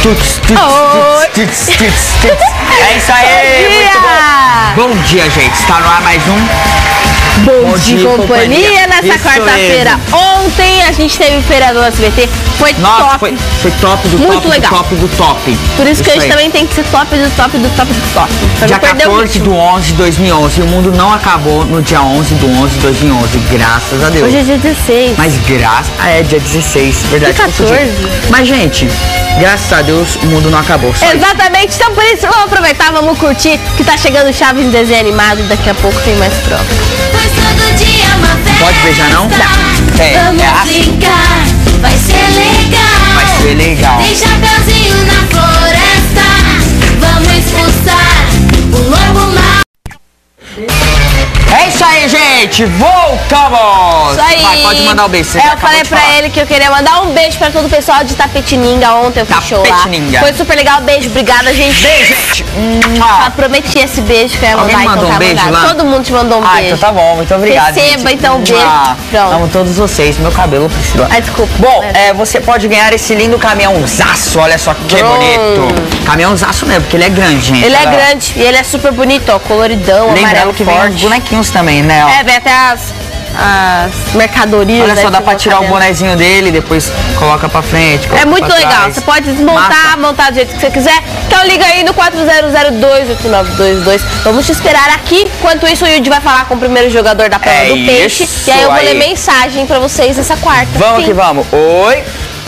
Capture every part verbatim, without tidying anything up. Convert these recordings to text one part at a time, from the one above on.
Tuts, tuts, Oi. tuts, tuts, tuts, tuts. É isso aí, Bom muito dia. bom. Bom dia, gente. Está no ar mais um Bom, Bom dia, dia, companhia. companhia. Nessa Isso quarta-feira, ontem a gente teve feira do S B T. Foi Nossa, top. foi, foi top do Muito top legal. do top do top. Por isso, que a gente aí. também tem que ser top do top do top do top. Pra Dia não perder o quatorze ritmo. do onze de dois mil e onze. E o mundo não acabou no dia onze do onze de dois mil e onze. Graças a Deus. Hoje é dia dezesseis. Mas graças... Ah, é dia dezesseis. Verdade. Dia confundi. quatorze. Mas, gente, graças a Deus, o mundo não acabou. Só isso. Exatamente. Então, por isso, vamos aproveitar, vamos curtir, que tá chegando Chaves em desenho animado e daqui a pouco tem mais prova. Pois todo dia é uma festa. Pode beijar, não? Não. É, Vamos é assim. brincar, vai ser legal. Vai ser legal. Tem chapeuzinho na floresta. Vamos expulsar o lobo mau. É isso aí, gente! Voltamos! Isso aí. Vai, pode mandar o um beijo. Você É, já eu acabou falei de pra falar. ele que eu queria mandar um beijo pra todo o pessoal de Tapetininga. Ontem eu fiz show lá. Tapetininga. Foi super legal. Beijo, obrigada, gente. Beijo, gente! Eu Mua. prometi esse beijo que eu ia Alguém mandar, mandou então um tá beijo mandado. lá? Todo mundo te mandou um Ah, beijo. então tá bom. Muito obrigado, Receba, gente. então, um beijo. Mua. Pronto. Amo todos vocês. Meu cabelo, Priscila. Ai, desculpa. Bom, É. é, você pode ganhar esse lindo caminhãozaço. Olha só que Bom. bonito. Caminhãozaço mesmo, porque ele é grande, gente. Ele é Olha lá. grande e ele é super bonito, ó. Coloridão, amarelo Lembrando que vem os forte. bonequinhos também, né? Ó. É, vem até as, as mercadorias. Olha né, só, que dá pra vão tirar o cabendo. bonezinho dele, depois coloca pra frente. É coloca muito pra legal, trás. você pode desmontar, Massa. montar do jeito que você quiser. Então liga aí no quatro zero zero dois oito nove dois dois. Vamos te esperar aqui. Enquanto isso, o Yudi vai falar com o primeiro jogador da prova É do peixe. isso E aí eu vou aí. ler mensagem pra vocês essa quarta. Vamos Sim. que vamos. Oi?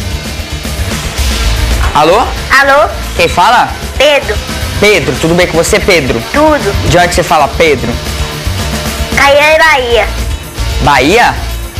Alô? Alô, Quem fala? Pedro, Pedro, tudo bem com você, Pedro? tudo, De onde você fala, Pedro? Caiane Bahia. Bahia?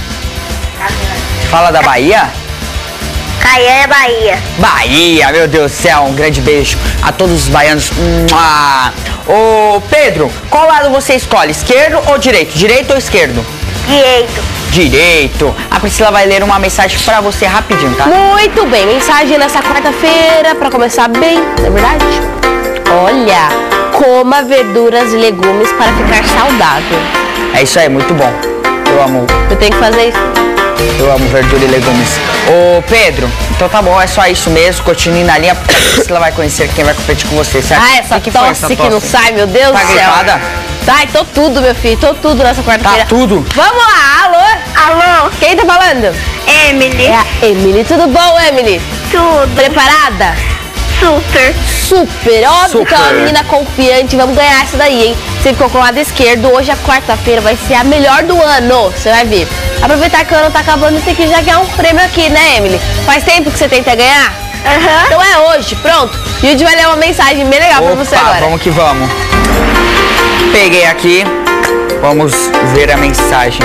Fala da Bahia? Caiane Bahia. Bahia, meu Deus do céu, um grande beijo a todos os baianos. Mua. Ô, Pedro, qual lado você escolhe, esquerdo ou direito? Direito ou esquerdo? Direito. Direito. A Priscila vai ler uma mensagem pra você rapidinho, tá? Muito bem, mensagem nessa quarta-feira pra começar bem, não é verdade? Olha, coma verduras e legumes para ficar saudável. É isso aí, muito bom. Eu amo, Eu tenho que fazer isso. eu amo verdura e legumes. Ô, Pedro, então tá bom, é só isso mesmo. Continue na linha, porque a Priscila vai conhecer quem vai competir com você, certo? Ah, essa O que que foi tosse essa que não tosse? sai, meu Deus Tá do céu. gripada? Ai, tô tudo, meu filho, tô tudo nessa quarta-feira. Tá tudo? Vamos lá, alô? Alô, Quem tá falando? Emily. É a Emily. Tudo bom, Emily? Tudo. Preparada? Super. Super. Óbvio que é uma Super. menina confiante. Vamos ganhar essa daí, hein? Você ficou com o lado esquerdo. Hoje, a quarta-feira, vai ser a melhor do ano. Você vai ver. Aproveitar que o ano tá acabando e tem que já ganhar um prêmio aqui, né, Emily? Faz tempo que você tenta ganhar? Aham. Então é hoje. Pronto. E o Yudi vai ler uma mensagem bem legal pra você Opa, agora. vamos que vamos. Peguei aqui, vamos ver a mensagem.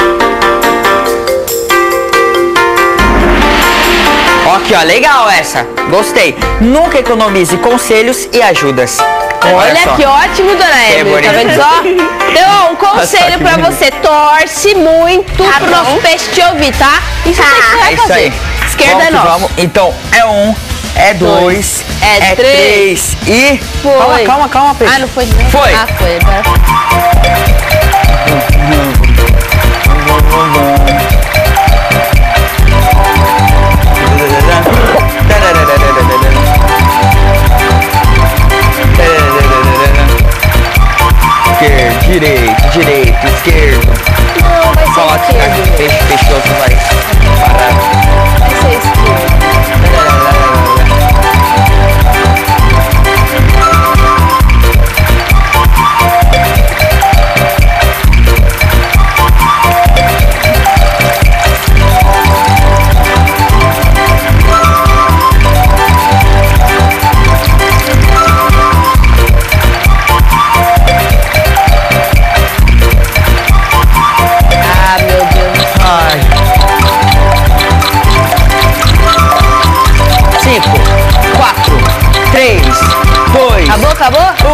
Ó, aqui, ó, legal essa. Gostei. Nunca economize conselhos e ajudas. Olha, só. que ótimo, dona Que Emily, tá bonito. vendo só? Então, um Olha só conselho que pra bonito. você, torce muito Tá pro bom. nosso peixe te ouvir, tá? Isso Tá, você que vai É isso fazer. aí. Esquerda vamos é que nosso. vamos. Então, é um, é dois, é três e... Foi. Calma, calma, calma, peixe. Ah, não foi? Não? Foi. Ah, foi. Agora... Esquerdo, direito, direito, esquerdo. Não, vai ser Coloque esquerdo. peixe, peixe, outro vai parar. Vai ser esquerdo. Ah, meu Deus. Ai. Cinco, quatro, três, dois, Acabou, acabou?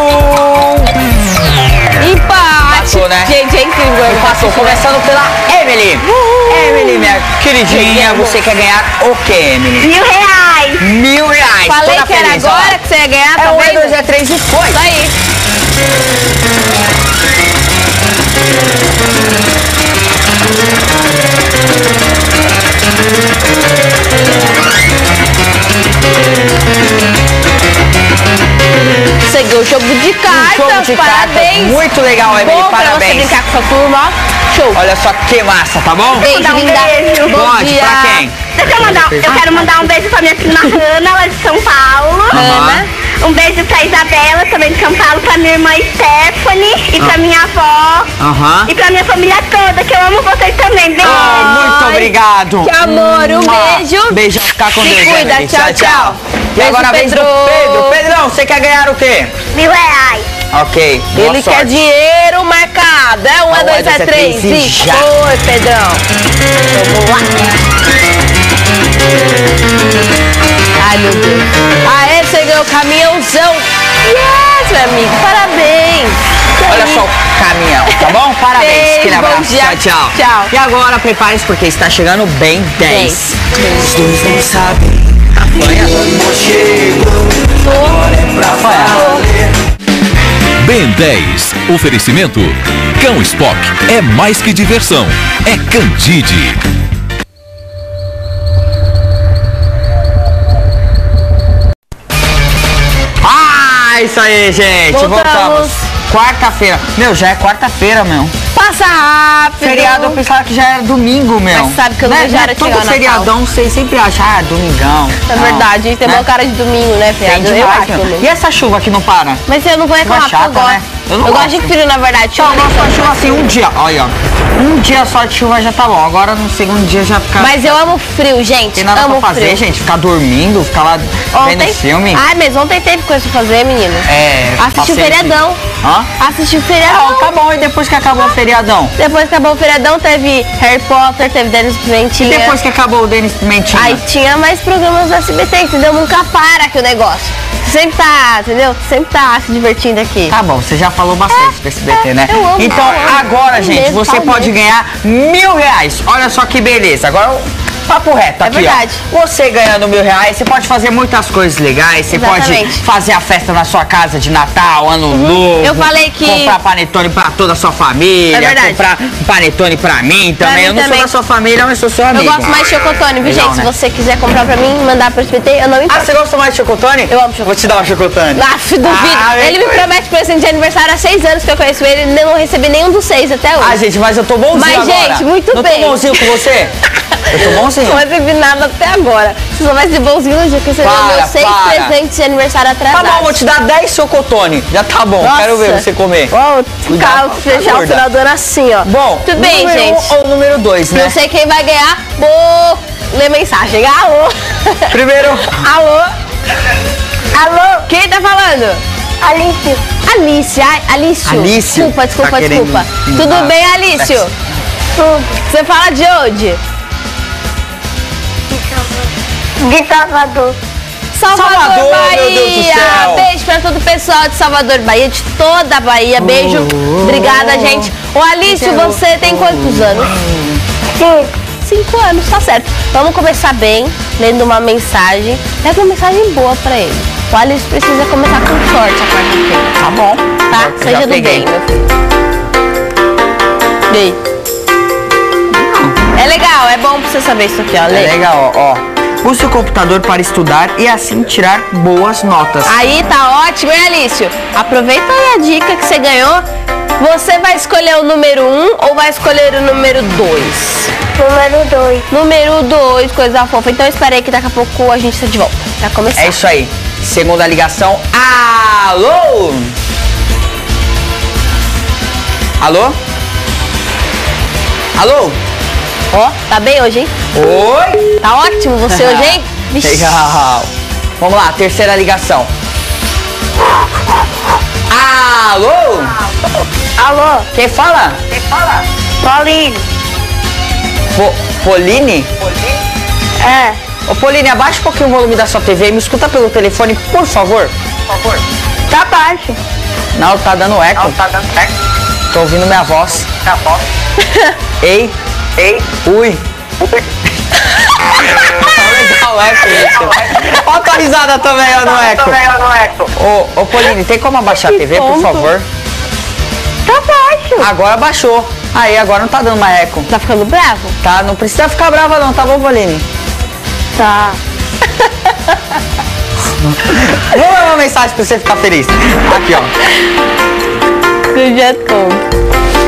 um. Empate. Passou, né? Gente, é incrível. eu Passou, faço- começando pela Emily. Emily, minha queridinha, Ganhamos. você quer ganhar o que, Emily? Mil reais. Mil reais. Falei Toda que era feliz, ó. agora que você ia ganhar, tá É um, é vendo? dois, é três e foi. Isso aí. bicicletas. Parabéns. Muito legal, Emily, Bom pra parabéns. você brincar com sua turma, ó. Show. Olha só que massa, tá bom? Beijo, Mandar um linda. beijo. Bom Pode, dia. pra quem? Deixa eu mandar, eu quero mandar um beijo pra minha prima Ana, lá de São Paulo. Ana. Um beijo pra Isabela, também de São Paulo, pra minha irmã Stephanie e pra minha avó. Aham. E pra minha família toda, que eu amo vocês também. Beijo. Oh, muito Ai, obrigado. que amor, um Mua. beijo. Beijão, fica com Se Deus, cuida, Emily. tchau, tchau. E Beijo, agora a vez do Pedro. Pedro. Pedrão, você quer ganhar o quê? Mil reais. Ok, boa Ele sorte. quer dinheiro marcado. É um, é Um, dois, é é três. e E já. foi, Pedrão. Vamos lá. Ai, meu Deus. Aê, você ganhou o caminhãozão. Yes, meu amigo. Parabéns. Que Olha aí? só o caminhão, tá bom? Parabéns. Beijo, Aquele bom abraço. dia. Tchau, tchau. Tchau. E agora, prepare-se porque está chegando bem dez. Os dois não sabem, Apanha. não chegou, agora é pra valer. Ben dez. Oferecimento. Cão Spock. É mais que diversão. É Candide. Ah, isso aí, gente. Voltamos. Voltamos. Quarta-feira. Meu, já é quarta-feira, meu. Passa rápido. Feriado, eu pensava que já era domingo, meu. Mas sabe que eu não Né? vejo a hora de Todo chegar o Natal. feriadão, você sempre acha, ah, domingão. É Não, verdade, tem né? uma cara de domingo, né, Tem Feriado? Eu demais, acho, meu. pelo menos. E essa chuva que não para? Mas eu não vou reclamar, Chuva porque eu chata, gosto. né? Eu Eu, não gosto gosto. de frio, na verdade. Chuva Não, nem nossa, tanto. chuva assim, um dia. Olha, ó. Um dia só de chuva já tá bom. Agora no segundo dia já fica... Mas eu amo frio, gente. Tem nada amo pra fazer, frio. gente. Ficar dormindo, ficar lá Ontem... vendo filme. Ai, mas ontem teve coisa pra fazer, menino. É... Assistiu o passeio de- feriadão. Hã? Assistiu o Ah, feriadão. tá bom. E depois que acabou o feriadão? Depois que acabou o feriadão, teve Harry Potter, teve Dennis Pimentinha. Depois que acabou o Denis Pimentinha? Aí tinha mais programas do S B T, entendeu? Nunca para aqui o negócio. Sempre tá, entendeu? Sempre tá se divertindo aqui. Tá bom, você já falou bastante do S B T, é, né? eu amo, Então, eu amo. agora, Um gente, beijo, você fala pode mesmo. ganhar mil reais. Olha só que beleza. Agora, o papo reto É aqui, verdade. ó. Você ganhando mil reais, você pode fazer muitas coisas legais. Você pode Exatamente. fazer a festa na sua casa de Natal, Ano Novo. Eu falei que- Comprar panetone pra toda a sua família. É verdade. Comprar panetone pra mim também. mim eu não também. sou da sua família, mas sou seu amigo. Eu gosto mais de chocotone, viu, Legal, gente? né? Se você quiser comprar pra mim, mandar pro S B T, eu não Ah, importo. você gosta mais de chocotone? Eu amo chocotone. Vou te dar uma chocotone. Aff, duvido. Ah, ele me vem. promete presente de aniversário há seis anos que eu conheço ele e não recebi nenhum dos seis até hoje. Ah, gente, mas eu tô bonzinho Mas, agora. gente, muito não bem. tô bonzinho com você? Eu tô bonzinho. Não recebi nada até agora. Você só vai ser bonzinho no dia que você deu Para, meus seis para. presentes de aniversário Tá atrasados. bom, vou te dar dez chocotone. Já tá bom, Nossa. quero ver você comer. Ó, Cuidado, ficar, tá fechar o gorda. final do ano assim, ó. Bom, tudo bem, número gente. um ou número dois, né? Não sei quem vai ganhar, vou ler mensagem. Alô? Primeiro, Alô? Alô? Quem tá falando? Alice. Alice, ai, Alício. Alício. Desculpa, desculpa, Tá querendo desculpa. mudar. Tudo bem, Alício? Você fala de onde? De Salvador. Salvador, Salvador, Bahia. meu Deus do céu. Beijo pra todo o pessoal de Salvador, Bahia, de toda a Bahia. Beijo. Obrigada, gente. Ô, Alício, você tem quantos anos? Cinco. Cinco anos, tá certo. Vamos começar bem, lendo uma mensagem. Pega uma mensagem boa pra ele. O Alício precisa começar com sorte a quarta-feira. tá bom. Tá? Eu Seja já do peguei. bem, meu filho. E aí? É legal, é bom pra você saber isso aqui, ó. É Lê. legal, ó. ó. Use o computador para estudar e assim tirar boas notas. Aí tá ótimo, hein, Alício? Aproveita aí a dica que você ganhou. Você vai escolher o número um ou vai escolher o número dois? Número dois. Número dois, coisa fofa. Então espera aí que daqui a pouco a gente tá de volta. Pra começar. É isso aí. Segunda ligação. Alô? Alô? Alô? Ó, tá bem hoje, hein? Oi? Tá ótimo você hoje, hein? Vixe. Legal. Vamos lá, terceira ligação. Alô? Alô? Quem fala? Pauline. Po Poline? É. Ô Poline, abaixa um pouquinho o volume da sua T V e me escuta pelo telefone, por favor. Por favor. Tá baixo. Não, tá dando eco. Não, tá dando certo. Tô ouvindo minha voz. Tá bom. Ei, Ei, ui. Tá legal o eco, gente. Ó a tua risada também, ó, no eco. também eu não eco. Ô, ô Poline, tem como abaixar a T V, por tonto. favor? Tá baixo. Agora baixou. Aí, agora não tá dando mais eco. Tá ficando bravo? Tá, não precisa ficar brava não, tá bom, Poline? Tá. Vou dar uma mensagem pra você ficar feliz. Aqui, ó. já conto.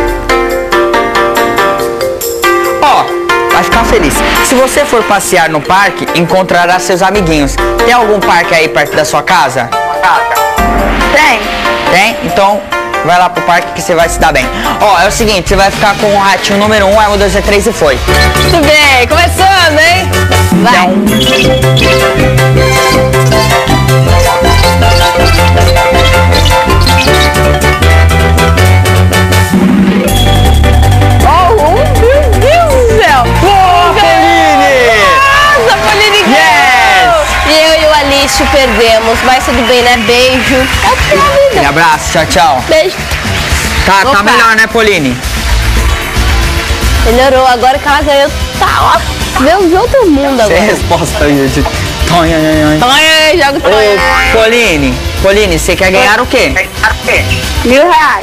Ó, vai ficar feliz. Se você for passear no parque, encontrará seus amiguinhos. Tem algum parque aí perto da sua casa? Tem. Tem? Então vai lá pro parque que você vai se dar bem. Ó, é o seguinte, você vai ficar com o ratinho número um, é um, dois, três e foi. Muito bem, começando, hein? Vai. Então. Oh, meu Deus do céu! Boa, Pauline! Nossa, Pauline ganhou! E eu e o Alício perdemos, mas tudo bem, né? Beijo. É a vida. Um abraço, tchau, tchau. Beijo. Tá, Opa. tá melhor, né, Pauline? Melhorou, agora que ela ganhou, tá, ó. Vê de outro mundo Sem agora. resposta aí, gente. Tonha, tonha, tonha. Tonha, joga o tonha. Ô, Pauline, Pauline, você quer ganhar o quê? Mil reais.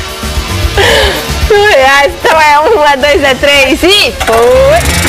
Mil reais, então é um, é dois, é três e foi.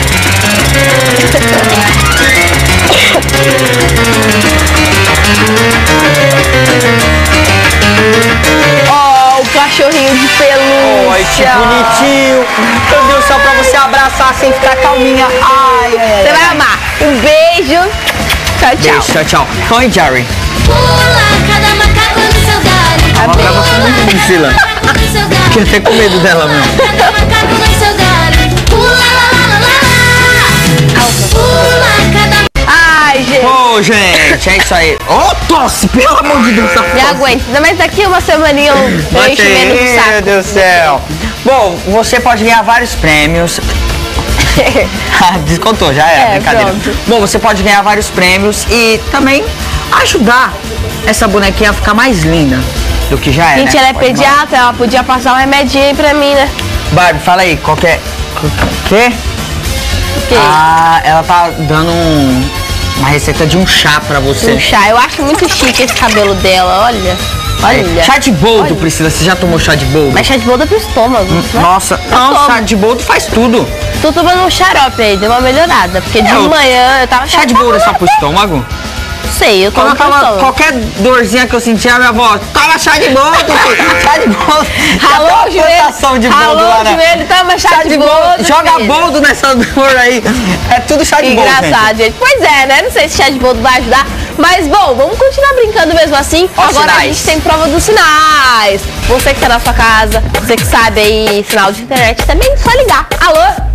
Ó, o cachorrinho de pelúcia. Oi, que bonitinho. Meu Deus do céu, pra você abraçar sem ficar calminha. Ai, ai, ai. Você vai amar. Um beijo. Tchau, tchau. Beijo, tchau, tau. Tom e Jerry. Pula cada macaco no seu galho. Ela grava muito com Priscila. Macaco no seu galho. Fiquei até com medo dela, meu. Cada macaco no seu galho. Pula lá, lá, lá, lá. Pula cada Ai, gente. Ô, gente, é isso aí. Ô, tosse, pelo amor de Deus. Tá Me aguenta. Ainda mais daqui uma semaninha eu eu encho menos do saco. Meu Deus do céu. Bom, você pode ganhar vários prêmios. Ah, descontou, já era, É, brincadeira. pronto. Bom, você pode ganhar vários prêmios e também ajudar essa bonequinha a ficar mais linda do que já é, Gente, né? ela é Pode pediatra, ela podia passar um remedinho aí pra mim, né? Barbie, fala aí, qual que é? O quê? Que Ah, ela tá dando um, uma receita de um chá pra você. um chá. Eu acho muito chique esse cabelo dela, olha. Olha. Chá de boldo, Olha. Priscila, você já tomou chá de boldo? Mas chá de boldo é pro estômago. né? Nossa, Eu não, tomo. chá de boldo faz tudo. Tô tomando um xarope aí, deu uma melhorada. Porque de Eu- manhã eu tava... Chá de boldo é só pro estômago? Não sei, eu Quando tomo eu pro tava, estômago. qualquer dorzinha que eu sentia, a minha avó, toma chá de boldo, filho, chá de boldo. Ralou o Tem uma plantação joelho, de boldo ralou lá, o né? joelho, toma chá, de boldo. Joga filho. boldo nessa dor aí. É tudo chá de boldo, Engraçado, gente. Pois é, né? Não sei se chá de boldo vai ajudar. Mas, bom, vamos continuar brincando mesmo assim. Ó, Agora a sinais. gente tem prova dos sinais. Você que tá na sua casa, você que sabe aí sinal de internet, também é só ligar. Alô?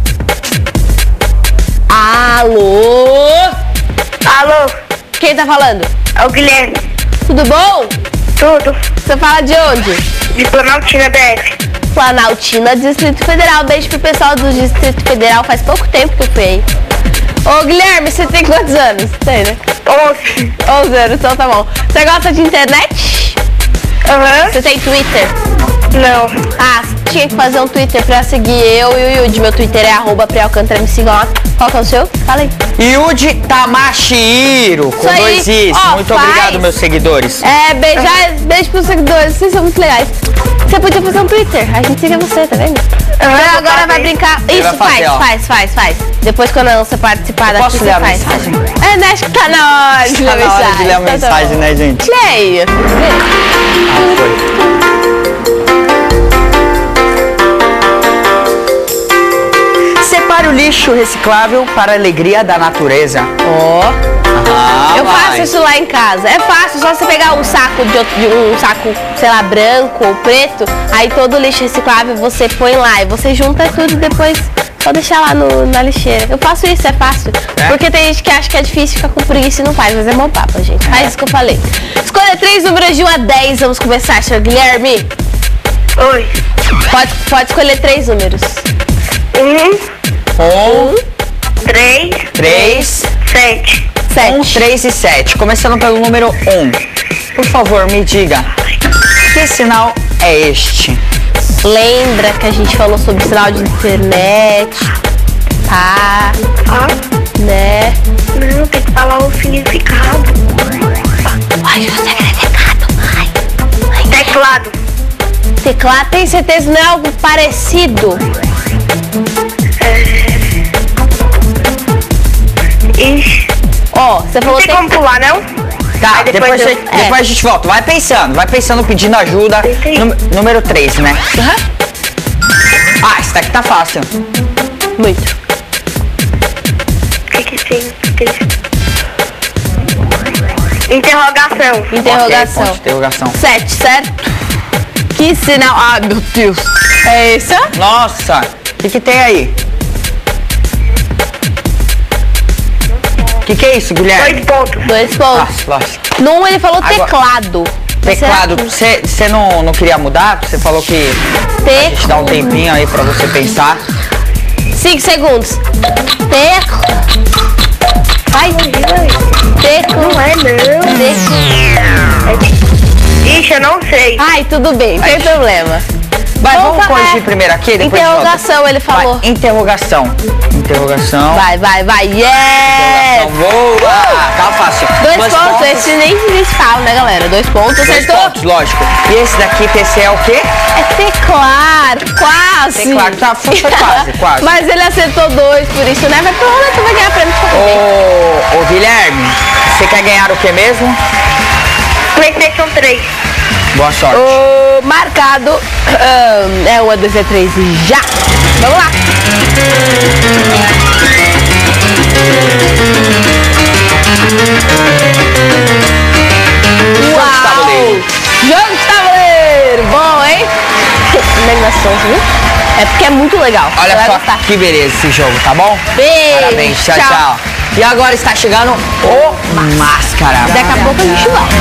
Alô? Alô, Quem tá falando? é o Guilherme. Tudo bom? Tudo. Você fala de onde? De Planaltina D F. Planaltina, Distrito Federal. Beijo pro pessoal do Distrito Federal. Faz pouco tempo que eu fui aí. Ô, Guilherme, você tem quantos anos? Tem, né? onze. onze anos, então tá bom. Você gosta de internet? Aham. Você tem Twitter? Não. Ah, tinha que fazer um Twitter pra seguir eu e o Yudi. Meu Twitter é arroba Prialcântara, me sigam lá. Qual que é o seu? Fala aí. Yudi Tamashiro, com Isso aí. dois Is. Ó, Muito faz. obrigado, meus seguidores. É, beijar, beijo pros seguidores, vocês são muito legais. Você podia fazer um Twitter, a gente siga você, tá vendo? Aham, Então vou agora fazer. vai brincar. Ele Isso, vai fazer, faz, ó. faz, faz, faz. Depois quando você participar daqui, posso você ler a faz. mensagem? É, né? Acho que tá na hora de ler a Tá na hora de ler a Então tá mensagem, bom. né, gente? Leia. Ah, foi. Separe o lixo reciclável para a alegria da natureza. Ó. Ah, Eu vai. faço isso lá em casa. É fácil, só você pegar um saco de, outro- de um saco, sei lá, branco ou preto, aí todo o lixo reciclável você põe lá e você junta tudo e depois só deixar lá no, na lixeira. Eu faço isso, é fácil. É? Porque tem gente que acha que é difícil, fica com preguiça e não faz, mas é bom papo, gente. Faz isso que eu falei. Escolha três números de um a dez, vamos começar, senhor Guilherme. Oi. Pode, pode escolher três números. Um, Um, três, três, sete. Sete. um, três e sete. Começando pelo número um. Por favor, me diga, que sinal é este? Lembra que a gente falou sobre sinal de internet? Tá, Ah, né? não, tem que falar o significado. Ai, o significado, ai. Teclado. Teclado, tem certeza que não é algo parecido? Ixi. Ó, você falou Não tem tec... como pular, não? Tá, Aí depois, depois você- eu- depois é. a gente volta. Vai pensando, vai pensando, pedindo ajuda. Pensei. Nú- número três, né? Ah, esse daqui tá fácil. Muito. O que que tem? Interrogação. Interrogação. Ok, ponto de interrogação. Sete, certo? Que sinal. Ah, meu Deus. É esse? Nossa, o que, que tem aí? O que, que é isso, Guilherme? Dois pontos. Dois pontos. Ah, lógico. Num ele falou Agora- teclado. Teclado, Será que- você não, não queria mudar? Você falou que a gente dá um Teco. tempinho aí pra você pensar. Cinco segundos. Teco. Ai, teco. Não é não. Teco. Ixi, eu não sei. Ai, tudo bem, não tem problema. Vai, Vamos vamos falar- corrigir primeiro aqui, depois Interrogação, ele de volta. falou. Vai, interrogação. Interrogação. Vai, vai, vai. Yes! Interrogação. Boa! Tá fácil. Dois, pontos, esse nem nem se fala, né, galera? Dois pontos, Dois acertou? pontos, lógico. E esse daqui, T C é o quê? É teclado, quase. Teclado, tá, foi- foi quase, quase. Mas ele acertou dois, por isso, né? Vai pro roleta, vai ganhar prêmio de qualquer jeito. Ô, ô Guilherme, você quer ganhar o que mesmo? PlayStation três. Boa sorte. O marcado ahn, é o A dois, três e já. Vamos lá. Jogo de tabuleiro. Jogo de tabuleiro. Bom, hein? Animação, viu? É porque é muito legal. Você Olha vai só gostar. que beleza esse jogo, tá bom? Beijo. Parabéns, tchau, tchau. E agora está chegando o Máscara. Daqui a pouco a gente vai.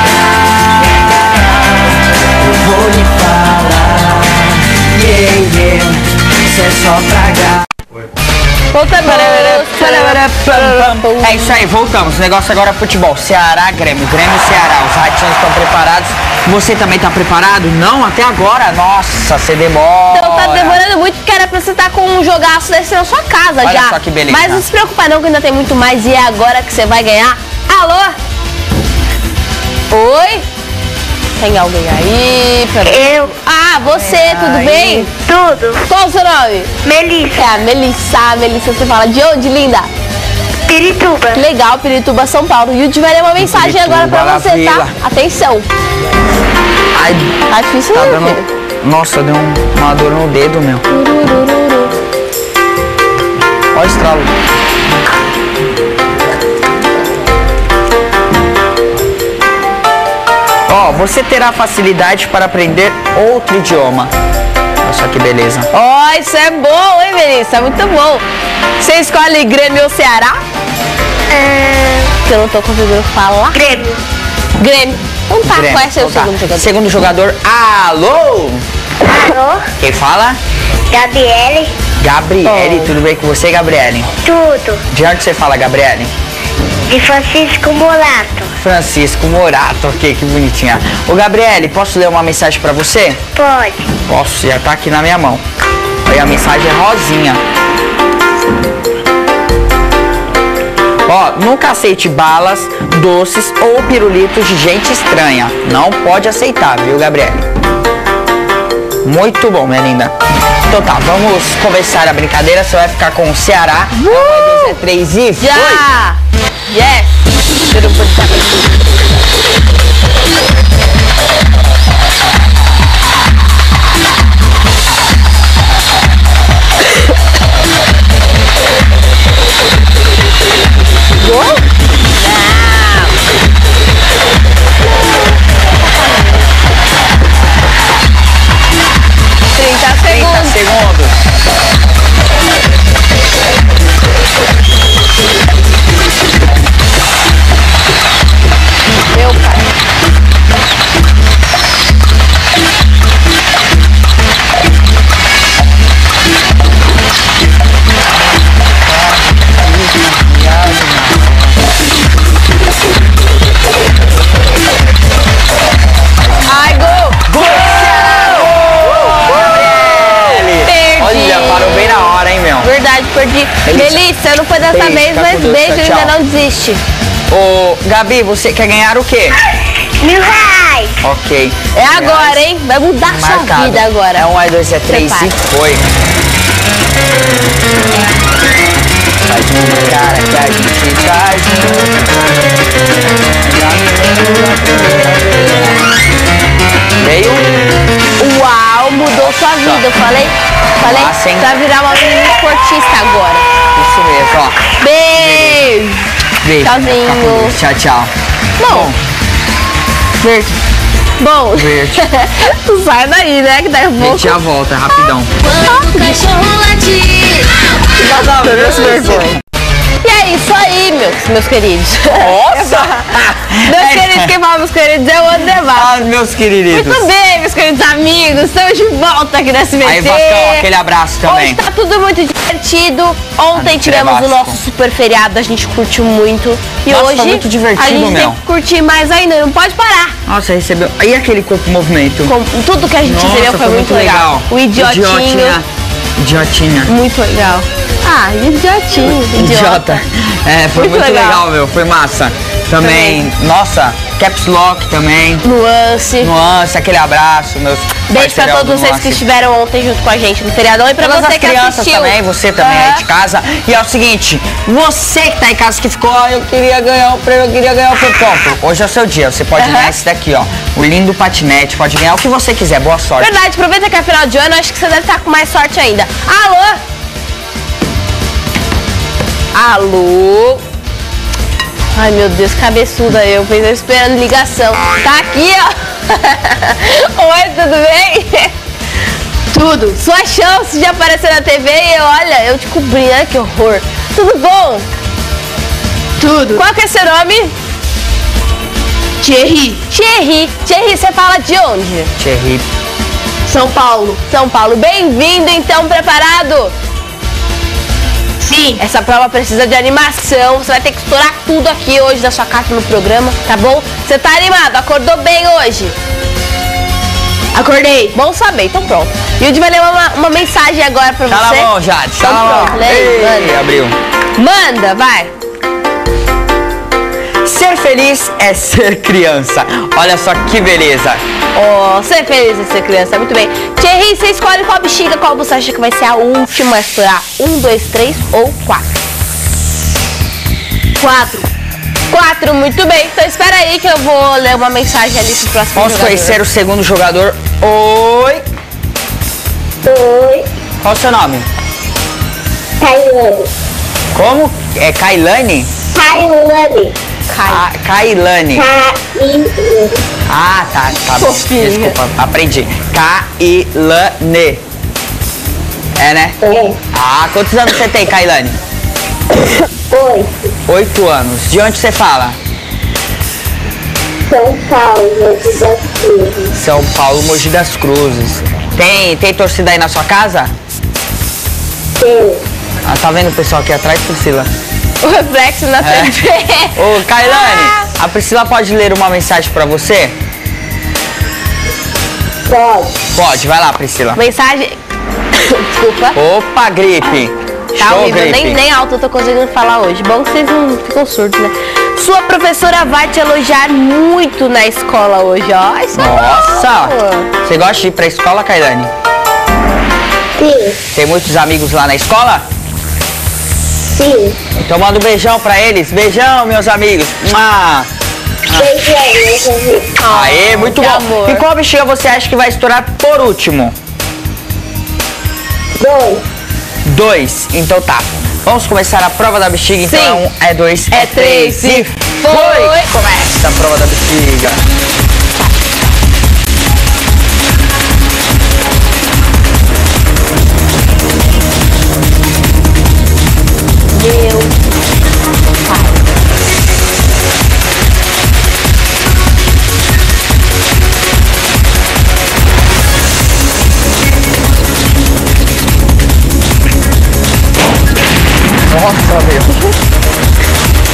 Vou lhe falar, yeah, yeah, isso é só tragar. Voltamos. É isso aí, voltamos. O negócio agora é futebol. Ceará, Grêmio. Grêmio e Ceará. Os ratinhos estão preparados. Você também tá preparado? Não, até agora. Nossa, você demora. Então tá demorando muito porque era pra você estar com um jogaço desse na sua casa Olha já. só que beleza. Mas não se preocupa não que ainda tem muito mais e é agora que você vai ganhar. Alô? Oi? Tem alguém aí? Pera- Eu. Ah, você, tudo bem? Tudo. Qual o seu nome? Melissa. É a Melissa. A Melissa, você fala de onde, linda? Pirituba. Que legal, Pirituba, São Paulo. E o Di vai ler uma mensagem Pirituba, agora pra na você, tá? vila. Atenção. Ai, Tá difícil, tá né, dando... filho? Nossa, deu um- uma dor no dedo, meu. Olha o estralo. Ó, você terá facilidade para aprender outro idioma. Olha só que beleza. Ó, isso é bom, hein, Melissa? Muito bom. Você escolhe Grêmio ou Ceará? Que eu não tô conseguindo falar. Grêmio. Grêmio. Então tá, Grêmio. qual é seu Então tá. segundo jogador? Segundo jogador, alô? Alô? Quem fala? Gabriele. Gabriele, Oh. tudo bem com você, Gabriele? Tudo. De onde você fala, Gabriele? De Francisco Molato. Francisco Morato, ok, que bonitinha. Ô, Gabriele, posso ler uma mensagem pra você? Pode. Posso, já tá aqui na minha mão. Aí a mensagem é rosinha. Ó, nunca aceite balas, doces ou pirulitos de gente estranha. Não pode aceitar, viu, Gabriele? Muito bom, minha linda. Então tá, vamos começar a brincadeira. Você vai ficar com o Ceará. Uh! Um, dois, é três e foi! Já! Yes! Tira um pouco de cabeça. Gol? trinta trinta segundos. segundos. Meu pai. Ai, gol! Gol! Gabriele! Perdi. Olha, parou bem na hora, hein, meu? Verdade, perdi. Melissa. Melissa, não foi dessa Beijo, vez, fica mas com Deus, beijo, tchau, ainda tchau. não desiste. Ô, Gabi, você quer ganhar o quê? Mil reais. Ok. É agora, hein? Vai mudar sua Marcado. vida agora. É um, é dois, é três Prepara. e foi. Faz uma cara que a gente tá junto. Veio. Uau, mudou sua vida. Eu falei, falei Nossa, hein? pra virar uma menina esportista agora. Isso mesmo, ó. Beijo. Beijo. Tchauzinho. Fica com Deus. Tchau, tchau. Bom, Verde. bom. Verde. Tu sai daí, né? Que daí eu A vou. gente já volta, rapidão. Quando o cachorro latir. E é isso aí, meus, meus queridos. Nossa! Meus queridos, quem fala meus queridos é o Andemar. Ah, meus queridos. Muito bem, meus queridos amigos, estamos de volta aqui na S B T. Aí, Vascão, aquele abraço também. Hoje tá tudo muito divertido. Ontem Ah, tivemos Vasco. o nosso super feriado, a gente curtiu muito. E Nossa, hoje foi muito divertido, a gente meu. tem que curtir mais ainda, não pode parar. Nossa, recebeu. E aquele corpo em movimento? Com tudo que a gente Nossa, recebeu foi, muito legal. O idiotinho, Idiotinha. Idiotinha. muito legal. Ah, idiotinho, idiota. Idiota. É, foi Muito muito, legal. legal. meu. Foi massa. Também, nossa, Caps Lock também. Nuance. Nuance, aquele abraço, meus Beijo pra parceirão todos do vocês Nuance. que estiveram ontem junto com a gente no feriadão e pra Todas você as que crianças assistiu. também, você também aí Aham. de casa. E é o seguinte, você que tá em casa que ficou, ó, eu queria ganhar o prêmio, eu queria ganhar o prêmio. Pronto, hoje é o seu dia, você pode Aham. ganhar esse daqui, ó. O lindo patinete, pode ganhar o que você quiser, boa sorte. Verdade, aproveita que é final de ano, acho que você deve estar com mais sorte ainda. Alô? Alô? Ai, meu Deus, cabeçuda eu, fez eu esperando ligação. Tá aqui, ó. Oi, tudo bem? Tudo. Sua chance de aparecer na T V e olha, eu te cobri, né? Que horror. Tudo bom? Tudo. Qual que é seu nome? Thierry. Thierry. Thierry, você fala de onde? Thierry. São Paulo. São Paulo. Bem-vindo, então, preparado? Sim. Essa prova precisa de animação. Você vai ter que estourar tudo aqui hoje da sua casa no programa, tá bom? Você tá animado? Acordou bem hoje? Acordei. Bom saber, então pronto. E o Di vai ler uma, uma mensagem agora pra Tá você. na mão, Jade, tá Então na mão. pronto, lê aí, Ei, manda. abriu. Manda, vai. Ser feliz é ser criança. Olha só que beleza. Ó, oh, ser feliz em ser criança, muito bem. Thierry, você escolhe qual bexiga, qual você acha que vai ser a última a estourar? Um, dois, três ou quatro? Quatro. Quatro, muito bem. Então espera aí que eu vou ler uma mensagem ali pro próximo Vamos jogador. conhecer o segundo jogador. Oi. Oi, Qual o seu nome? Tailane. Como? É Kailane? Tailane. Ah, Kailane. Tailane. Ah, tá, tá bom. Fofinha. Desculpa, aprendi. Kailane. É, né? É. Ah, quantos anos você tem, Kailane? Oi, Oito anos. De onde você fala? São Paulo, Mogi das Cruzes. São Paulo, Mogi das Cruzes. Tem, tem torcida aí na sua casa? Tem. Ah, tá vendo o pessoal aqui atrás, Priscila? O reflexo na É. T V. Ô, Kailane, Ah. a Priscila pode ler uma mensagem pra você? Pode. Pode, vai lá, Priscila. Mensagem. Desculpa. Opa, gripe. Tá Show, horrível, gripe. nem, nem alto eu tô conseguindo falar hoje. Bom que vocês não ficam surdos, né? Sua professora vai te elogiar muito na escola hoje, ó. Isso é Nossa! bom. Você gosta de ir pra escola, Kailane? Sim, Tem muitos amigos lá na escola? sim. Então manda um beijão pra eles. Beijão, meus amigos. Mua. Beijão, meus amigos. Aê, muito que bom. amor. E qual bexiga você acha que vai estourar por último? Dois. Dois. Então tá. Vamos começar a prova da bexiga. Então Sim. é um, é dois, É é três três e e foi! foi. Começa a prova da bexiga. Meu pai. Nossa, meu.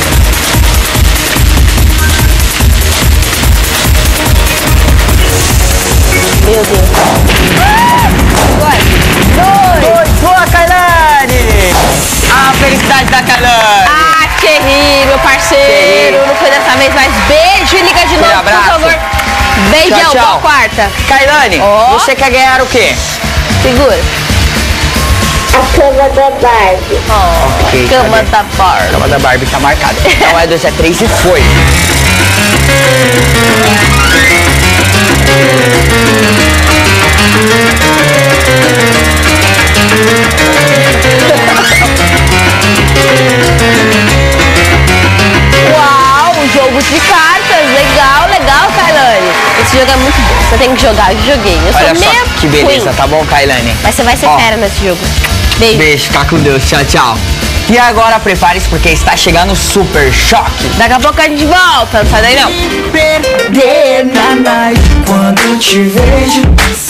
Meu Deus. Agora. Dois. Boa, Kailane! A felicidade da Kailane! Ah, Thierry, meu parceiro. Thierry. Não foi dessa vez, mas beijo e liga de novo, abraço. por favor. Beijão, Tchau, tchau. boa quarta. Kailane, Ó. você quer ganhar o quê? Segura. A cama da Barbie. Ó, Ok, cama cadê? da Barbie. A cama da Barbie tá marcada. Então é dois, é três e foi. Uau, jogo de cartas. Legal, legal, Kailane. Esse jogo é muito bom. Você tem que jogar. Eu joguei. Eu Olha sou só meio que beleza, ruim. tá bom, Kailane? Mas você vai ser Ó. fera nesse jogo. Beijo. Beijo, fica com Deus. Tchau, tchau. E agora prepare-se porque está chegando o Super Choque. Daqui a pouco a gente volta. Não sai daí não. Perder na night quando te vejo.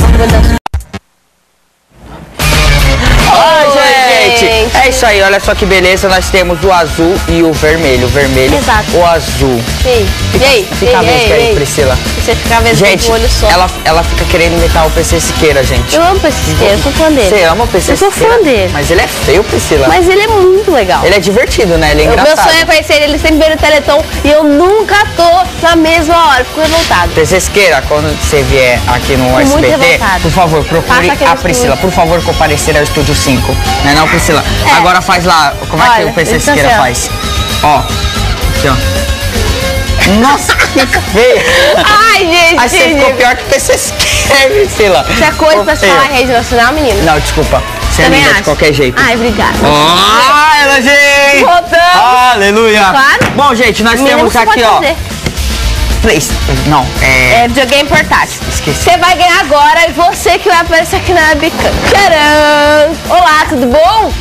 Oi, Oi, gente. gente. É isso aí, olha só que beleza. Nós temos o azul e o vermelho. O vermelho, Exato. o azul. Ei, e aí? Fica a ei, vez ei, que aí, ei. Priscila. Você fica a vez Gente, com o olho só. ela, ela fica querendo imitar o P C Siqueira, gente. Eu amo o P C Siqueira, eu sou fã dele. Você ama o P C Eu sou Siqueira? fã dele. Mas ele é feio, Priscila. Mas ele é muito legal. Ele é divertido, né? Ele é O meu engraçado. sonho é conhecer ele, ele sempre vê no Teleton e eu nunca tô na mesma hora, fico revoltado. P C Siqueira, quando você vier aqui no Muito S B T, revoltada. por favor, procure Passa aqui no a Priscila. estúdio. Por favor, comparecer ao Estúdio cinco. Não é não, Priscila? É. Agora faz lá. Como é que Olha, o P C ele tá Siqueira assim, ó. faz? Ó. Aqui, ó. Nossa, que feio. Ai, gente, Aí você ficou pior que o P C Siqueira, Priscila. isso é coisa pra se Ficou falar em feio. rede nacional, menino? Não, desculpa. Você é Também linda de acho. qualquer jeito. Ai, obrigada. Ah, ela, gente! Voltamos. Aleluia! Claro. Bom, gente, nós Menino, temos você aqui, pode ó. fazer. Play... Não, é. É videogame portátil. Esqueci. Você vai ganhar agora e você que vai aparecer aqui na webcam. Tcharam! Olá, tudo bom?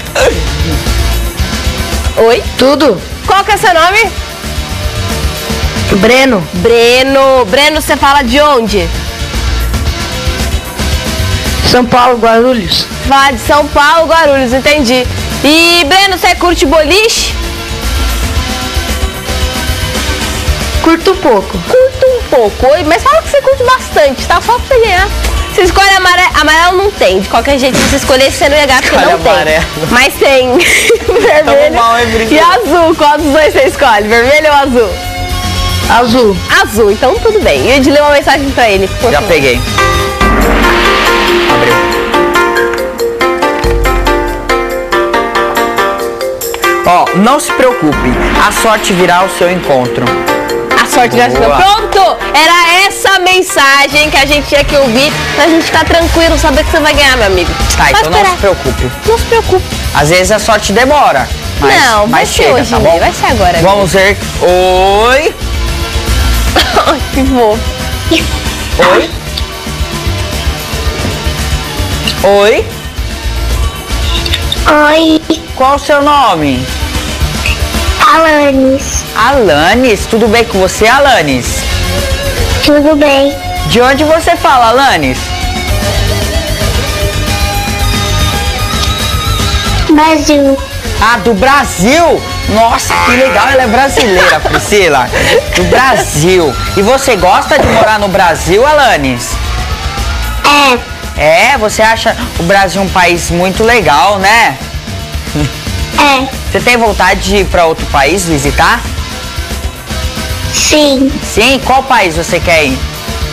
Oi? Tudo? Qual que é seu nome? Breno, Breno. Breno, você fala de onde? São Paulo, Guarulhos. Fala de São Paulo, Guarulhos, entendi. E, Breno, você curte boliche? Curto pouco. Curto um pouco, oi, mas fala que você curte bastante, tá? Só pra você ganhar. Você escolhe amarelo, amarelo não tem. De qualquer jeito, se você escolher, você não ia ganhar porque Escolhe não tem. amarelo. Mas tem vermelho mal, hein, Priscila? e azul. Qual dos dois você escolhe? Vermelho ou azul? Azul. Azul, então tudo bem. E de ler uma mensagem pra ele, por Já favor. peguei. Abriu. Ó, não se preocupe. A sorte virá ao seu encontro. A sorte já chegou. Boa. Pronto! Era essa mensagem que a gente tinha que ouvir pra gente ficar tranquilo, saber que você vai ganhar, meu amigo. Tá, Pode então não esperar. se preocupe. Não se preocupe. Às vezes a sorte demora. Mas, Não, vai mas ser chega, hoje, tá Ney, bom? vai ser agora, Vamos ver. Oi. Ai, que fofo. Oi. Oi. Oi, Qual o seu nome? Alanis. Alanis. Tudo bem com você, Alanis? Tudo bem? De onde você fala, Alanis? Brasil. Ah, do Brasil? Nossa, que legal, ela é brasileira, Priscila. Do Brasil. E você gosta de morar no Brasil, Alanis? É, É, você acha o Brasil um país muito legal, né? é, Você tem vontade de ir para outro país visitar? sim. Sim, qual país você quer ir?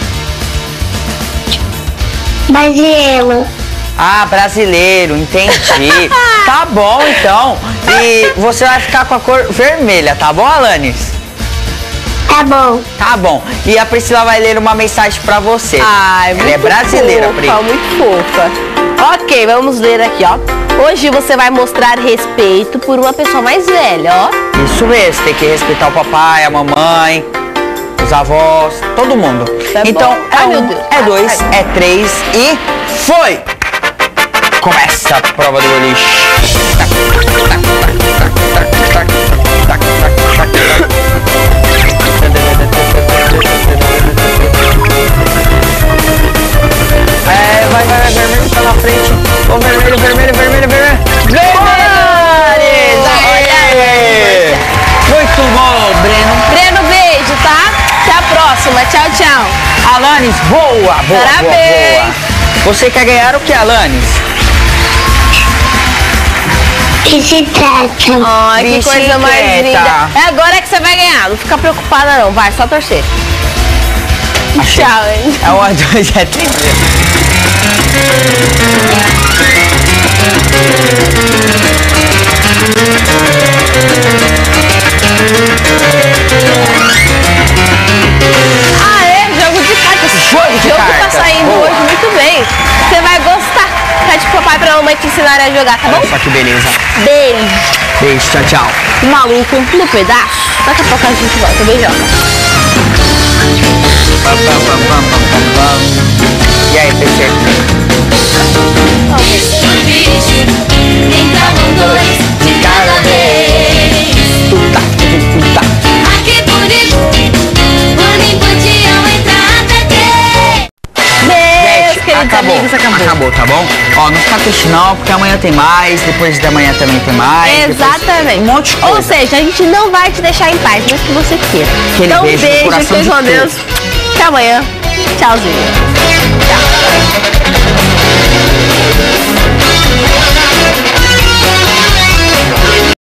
Brasileiro. Ah, brasileiro, entendi. Tá bom, então. E você vai ficar com a cor vermelha, tá bom, Alanis? Tá bom. Tá bom. E a Priscila vai ler uma mensagem pra você. Ai, Ela muito é brasileira, fofa, Pri. muito fofa. Ok, vamos ler aqui, ó. Hoje você vai mostrar respeito por uma pessoa mais velha, ó. Isso mesmo, tem que respeitar o papai, a mamãe, os avós, todo mundo. Tá então, bom. é Ai, um, meu Deus. é dois, Ai. é três e foi! Começa a prova do boliche. É, vai, vai, vai, vermelho tá na frente. Ô, vermelho, vermelho, vermelho, vermelho. Vermelho! Aê! Muito bom, Breno. Breno, beijo, tá? Até a próxima. Tchau, tchau. Alanis, boa, boa, Parabéns. boa, boa. Você quer ganhar o que, Alanis? Bicicleta. Ai, que coisa mais Bicicleta. linda. É agora que você vai ganhar. Não fica preocupada, não. Vai, só torcer. Achei. Tchau, hein? É um, dois, é três. papai e pra mamãe te ensinarem a jogar, tá bom? Olha só que beleza. Beijo. Beijo, tchau, tchau. O maluco no pedaço. Daqui a pouco a gente volta. Beijão. Pam, pam, pam, pam, pam, pam, pam. E aí, P C? Então dois de cada vez. Tuta, tuta. Ai que bonito, por mim podiam entrar até três. Meus Gente, queridos acabou, amigos, acabou. acabou, tá bom? Ó, não fica triste não, porque amanhã tem mais, depois da manhã também tem mais. Exatamente. Depois, um monte de coisa. Ou seja, a gente não vai te deixar em paz, mesmo que você queira. Aquele então, um beijo no beijo, coração fique de com todos. Deus. Até amanhã. Tchauzinho.